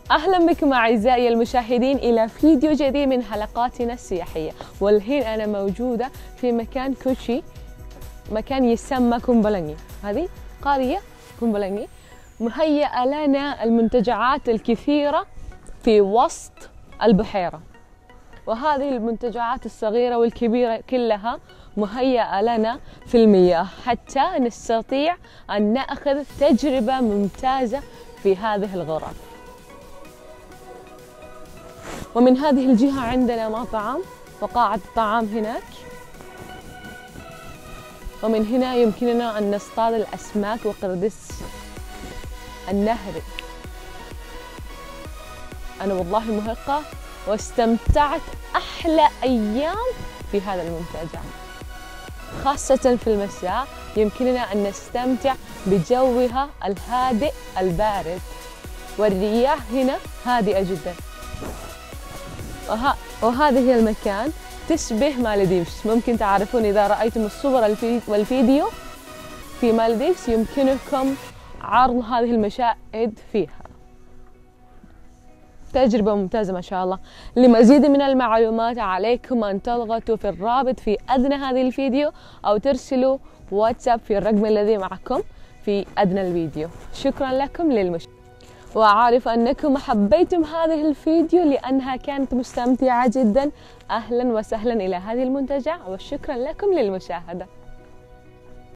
أهلا بكم أعزائي المشاهدين إلى فيديو جديد من حلقاتنا السياحية. والحين أنا موجودة في مكان كوتشي، مكان يسمى كومبولاني. هذه قرية كومبولاني مهيئة لنا المنتجعات الكثيرة في وسط البحيرة، وهذه المنتجعات الصغيرة والكبيرة كلها مهيئة لنا في المياه حتى نستطيع أن نأخذ تجربة ممتازة في هذه الغرف. ومن هذه الجهة عندنا مطعم وقاعة الطعام هناك، ومن هنا يمكننا أن نصطاد الأسماك وقردس النهر. أنا والله مرهقة واستمتعت أحلى أيام في هذا المنتجع، خاصة في المساء يمكننا أن نستمتع بجوها الهادئ البارد، والرياح هنا هادئة جدا. وهذه هي المكان تشبه مالديفز. ممكن تعرفون إذا رأيتم الصور والفيديو في مالديفز يمكنكم عرض هذه المشاهد فيها. تجربة ممتازة ما شاء الله. لمزيد من المعلومات عليكم أن تضغطوا في الرابط في أدنى هذه الفيديو أو ترسلوا واتساب في الرقم الذي معكم في أدنى الفيديو. شكرا لكم للمشاهدة، وأعرف أنكم حبيتم هذه الفيديو لأنها كانت مستمتعة جدا. أهلا وسهلا إلى هذه المنتجع، وشكرا لكم للمشاهدة.